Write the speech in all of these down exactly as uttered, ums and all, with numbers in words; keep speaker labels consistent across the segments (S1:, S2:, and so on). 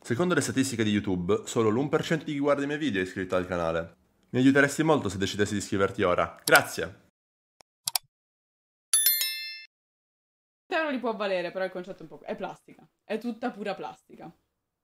S1: Secondo le statistiche di YouTube, solo l'uno per cento di chi guarda i miei video è iscritto al canale. Mi aiuteresti molto se decidessi di iscriverti ora. Grazie!
S2: euro li può valere, però il concetto è un po'... è plastica. È tutta pura plastica.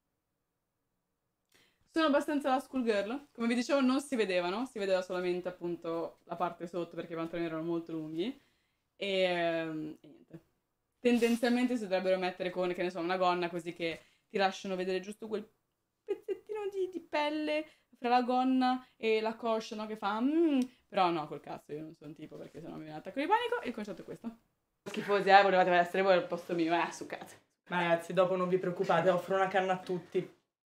S2: Sono abbastanza la schoolgirl. Come vi dicevo, non si vedevano. Si vedeva solamente, appunto, la parte sotto perché i pantaloni erano molto lunghi. E, e niente. Tendenzialmente si dovrebbero mettere con, che ne so, una gonna così che ti lasciano vedere giusto quel pezzettino di, di pelle fra la gonna e la coscia, no? Che fa... Mm. Però no, col cazzo, io non sono un tipo perché sennò mi viene un attacco di panico. Il concetto è questo. Schifosi, eh, volevate essere voi al posto mio, eh, succate.
S3: Ma ragazzi, dopo non vi preoccupate, offro una canna a tutti.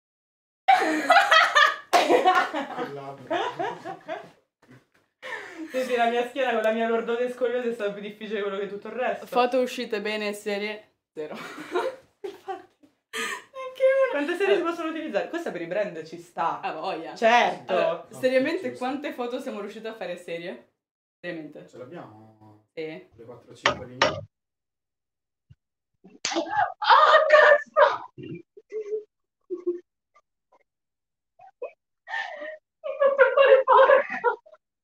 S3: Senti, la mia schiena con la mia lordose scoliosa è stato più difficile quello che tutto il resto.
S2: Foto uscite bene, serie zero.
S3: Infatti, neanche una. Quante serie si possono utilizzare? Questa per i brand ci sta.
S2: Ah, voglia.
S3: Certo.
S2: Allora, seriamente, quante foto siamo riusciti a fare serie? Seriamente.
S4: Ce l'abbiamo?
S2: Sì.
S4: Le quattro cinque lì.
S5: Oh, cazzo! Mi faccio fare porco!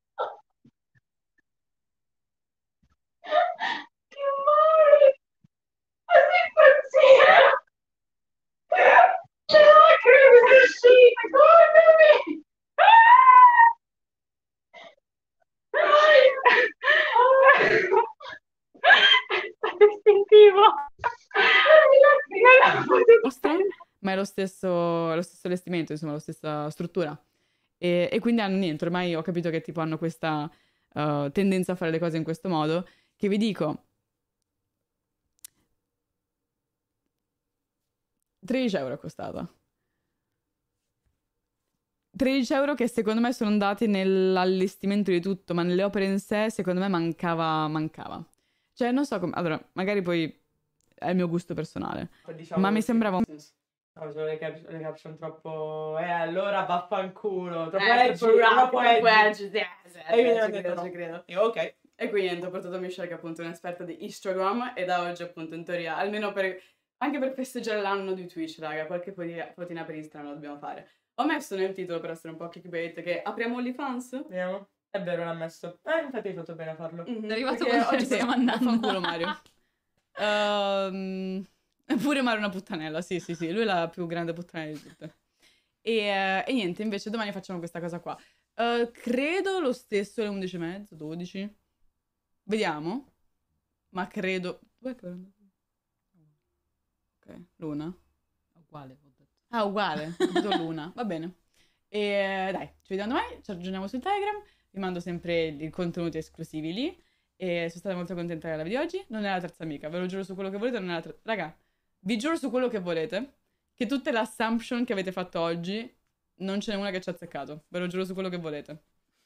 S5: Che male! Ma sei impazzire! C'è lacrime che uscite, guardami! È istintivo!
S2: Ma è lo stesso, è lo stesso allestimento, insomma, la stessa struttura. E, e quindi hanno niente, ormai ho capito che tipo hanno questa uh, tendenza a fare le cose in questo modo, che vi dico... tredici euro è costata. tredici euro che secondo me sono andati nell'allestimento di tutto, ma nelle opere in sé secondo me mancava, mancava. Cioè non so come... Allora, magari poi è il mio gusto personale,
S3: Diciamo
S2: ma mi
S3: così.
S2: sembrava...
S3: No, sono le, cap le caption troppo... Eh, allora vaffanculo. Troppo
S2: Eh,
S3: edgy,
S2: troppo rap,
S3: troppo
S2: troppo
S3: edgy.
S2: edgy, sì, sì,
S3: E quindi
S2: sì,
S3: ho
S2: ci
S3: detto
S2: credo,
S3: no.
S2: ci credo.
S3: Io, ok.
S2: E qui niente, ho portato Michelle che è appunto un'esperta di Instagram e da oggi appunto in teoria, almeno per... anche per festeggiare l'anno di Twitch, raga, qualche fotina per Instagram la dobbiamo fare. Ho messo nel titolo per essere un po' clickbait che apriamo OnlyFans.
S3: Vediamo. È vero, l'ha messo. Eh, infatti hai fatto bene a farlo.
S2: Mm-hmm.
S6: È arrivato
S2: Perché
S6: quando
S2: oggi
S6: stiamo andando.
S2: Fanculo Mario. um, pure Mario è una puttanella, sì sì sì, lui è la più grande puttanella di tutte. E, uh, e niente, invece domani facciamo questa cosa qua. Uh, credo lo stesso alle undici e mezza, dodici. Vediamo. Ma credo... Dov'è che... Ok, l'una.
S6: Uguale, ho detto.
S2: Ah, uguale, ho detto l'una, va bene. E dai, ci vediamo domani, ci aggiorniamo su Telegram, vi mando sempre i contenuti esclusivi lì. E sono stata molto contenta della video di oggi. Non è la terza amica, ve lo giuro su quello che volete, non è la terza... Raga, vi giuro su quello che volete, che tutte le assumption che avete fatto oggi, non ce n'è una che ci ha azzeccato. Ve lo giuro su quello che volete.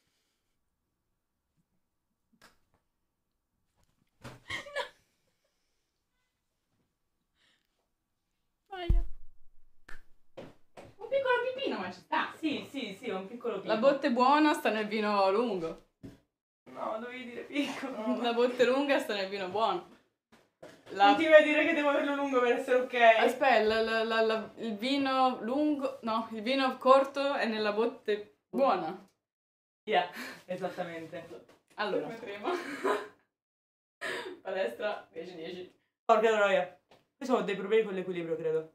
S2: Un piccolo pipino, ma ci sta.
S3: Sì, sì, sì, è un piccolo piccolo.
S2: La botte buona sta nel vino lungo.
S3: No, dovevi dire piccolo.
S2: La botte lunga sta nel vino buono. La...
S3: Continui a dire che devo averlo lungo per essere ok.
S2: Aspetta, la, la, la, la, il vino lungo... No, il vino corto è nella botte buona.
S3: Yeah, esattamente.
S2: Allora, prima. Palestra, dieci dieci.
S3: Porca troia. Io ho dei problemi con l'equilibrio, credo.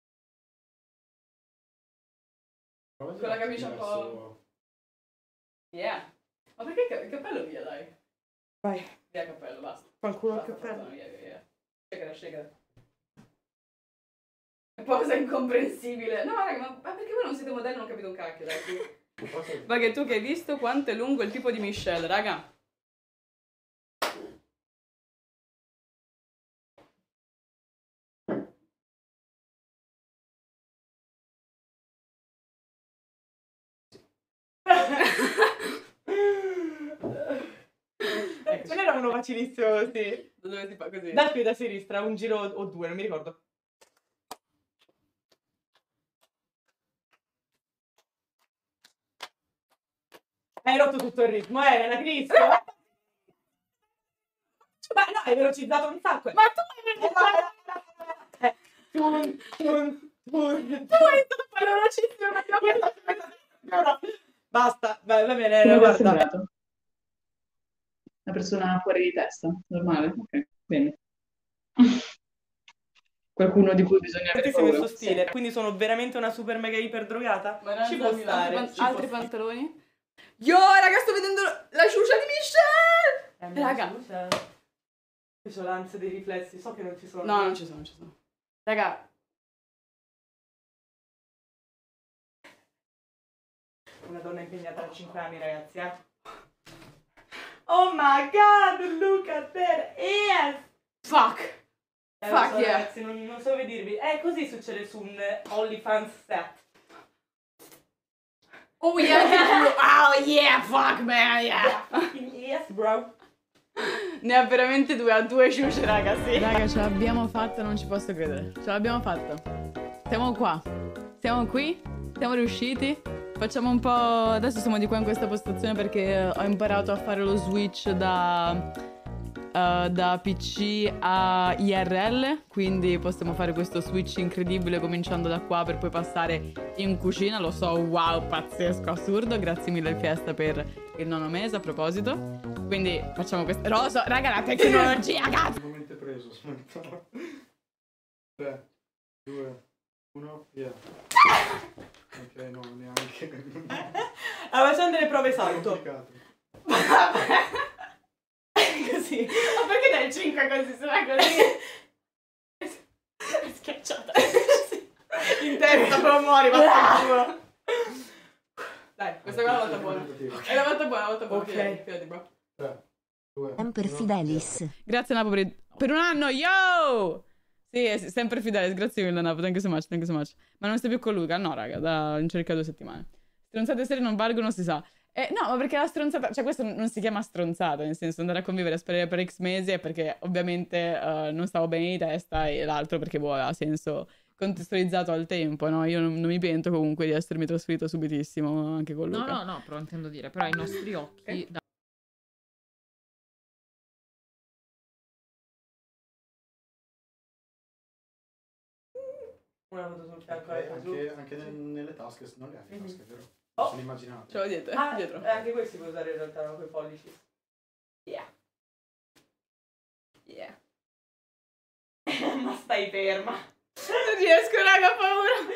S2: Con la camicia un po'... Yeah. Ma perché il cappello via, dai?
S3: Vai.
S2: Via cappello, basta.
S3: Fanculo il
S2: Basta,
S3: cappello.
S2: basta, via, via, via. Shakera, shakera. Pausa incomprensibile. No, raga, ma, ma perché voi non siete modelli? Non ho capito un cacchio, dai. Ma che tu che hai visto quanto è lungo il tipo di Michelle, raga?
S3: Ce n'era uno facilissimo così.
S2: Da dove si fa così?
S3: Da qui da sinistra, un giro o due, non mi ricordo. Hai rotto tutto il ritmo, eh, Elena Cristo. Ma no, hai velocizzato un sacco.
S2: Ma tu hai
S3: Eh, no, eh, no, eh, tun, tun, Basta, vai, va bene,
S2: Come ti è
S3: guarda.
S2: sembrato? Una persona fuori di testa? Normale? Ok, bene. Qualcuno di cui bisogna avere
S3: Ti sei messo
S2: paura.
S3: stile, quindi sono veramente una super mega iper drogata?
S2: Ma
S3: Ci può stare.
S2: altri,
S3: ci può
S2: altri
S3: stare.
S2: pantaloni? Yo, raga, sto vedendo la ciuccia di Michelle!
S3: Eh, mia
S2: Raga.
S3: scusa. Io ho l'ansia dei riflessi, so che non ci sono.
S2: No, non ci sono, non ci sono. Raga,
S3: Una donna impegnata da cinque anni, ragazzi, eh. Oh my god, look at that ass!
S2: fuck!
S3: Eh, lo
S2: Fuck
S3: so,
S2: yeah.
S3: ragazzi, non, non so come dirvi. Eh, così succede su un eh, OnlyFans set.
S2: Oh yeah, oh yeah, fuck man, yeah!
S3: Fucking yes, bro.
S2: Ne ha veramente due, ha due ciucce, raga, sì. Raga, ce l'abbiamo fatta, non ci posso credere. Ce l'abbiamo fatta. Siamo qua. Siamo qui. Siamo riusciti. Facciamo un po'... Adesso siamo di qua in questa postazione perché ho imparato a fare lo switch da... uh, da P C a I R L. Quindi possiamo fare questo switch incredibile cominciando da qua per poi passare in cucina. Lo so, wow, pazzesco, assurdo. Grazie mille Fiesta per il nono mese, a proposito. Quindi facciamo questo... Rosa, raga, la tecnologia, cazzo!
S4: Momento preso, aspetta. tre, due, uno, via. Ok, no, neanche.
S3: Allora, facciamo delle prove salto.
S4: Complicato.
S3: Così.
S2: Ma perché dai il cinque così? Sarà così? È schiacciata.
S3: In testa, però muori, vaffanculo.
S2: Dai, questa qua è la volta buona. È la volta buona, la volta buona.
S3: Ok.
S2: Fidati, fidati, bro.
S4: tre, due,
S7: Sempre
S4: uno,
S7: Fidelis.
S2: Grazie Napo per, il- per un anno, yo! Sì, è sempre fidele, grazie mille Napo, thank you so much, thank you so much. Ma non stai più con Luca? No, raga, da in circa due settimane. Stronzate serie non valgono, si sa. Eh, no, ma perché la stronzata, cioè questo non si chiama stronzata, nel senso andare a convivere a sparire per X mesi è perché ovviamente eh, non stavo bene di testa e l'altro perché boh, aveva senso contestualizzato al tempo, no? Io non, non mi pento comunque di essermi trasferito subitissimo anche con
S6: No,
S2: Luca.
S6: no, no, però intendo dire, però ai nostri occhi... da-
S3: Una foto sul fianco
S4: Ok,
S3: alla
S4: anche, anche nel- nelle tasche, non le hai le tasche, vero?
S3: Oh.
S4: Sono immaginate.
S2: Ce l'ho dietro,
S3: Ah,
S2: dietro.
S3: eh, anche questi puoi usare in realtà, no, quei pollici. Yeah.
S2: Yeah.
S3: Ma stai ferma.
S2: Non riesco, raga, ho paura.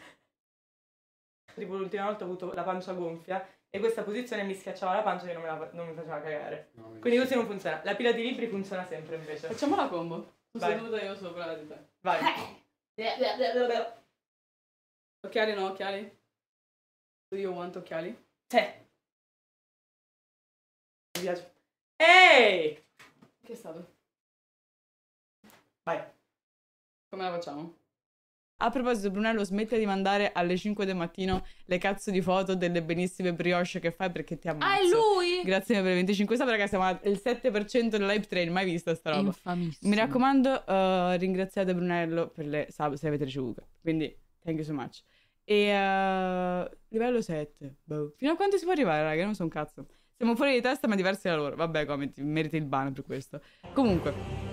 S3: Tipo l'ultima volta ho avuto la pancia gonfia e questa posizione mi schiacciava la pancia e non, me la- non mi faceva cagare.
S4: No, mi
S3: Quindi così
S4: dispiace.
S3: non funziona. La pila di libri funziona sempre invece.
S2: Facciamo la combo. Sono
S3: Vai.
S2: seduta io sopra di te.
S3: Vai.
S2: Occhiali no, occhiali. Do you want occhiali?
S3: Te. Mi piace. Ehi!
S2: Che è stato?
S3: Vai.
S2: Come la facciamo? A proposito, Brunello, smette di mandare alle cinque del mattino le cazzo di foto delle benissime brioche che fai perché ti ammazzo.
S6: Ah, è lui?
S2: Grazie mille per i venticinque sub, ragazzi, siamo al sette per cento dell'hype train, mai vista sta roba.
S6: Infamissimo.
S2: Mi raccomando, eh, ringraziate Brunello per le sub se avete ricevuto. Quindi, thank you so much. E eh, livello sette. Boh. Fino a quanto si può arrivare, raga? Non so un cazzo. Siamo fuori di testa, ma diversi da loro. Vabbè, come ti meriti il ban per questo. Comunque.